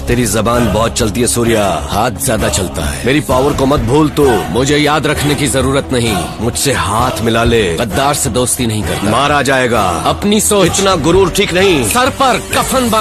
तेरी जबान बहुत चलती है सूर्या, हाथ ज्यादा चलता है। मेरी पावर को मत भूल तू, मुझे याद रखने की जरूरत नहीं। मुझसे हाथ मिला ले, गद्दार से दोस्ती नहीं करता, मारा जाएगा। अपनी सोच, इतना गुरूर ठीक नहीं। सर पर कफन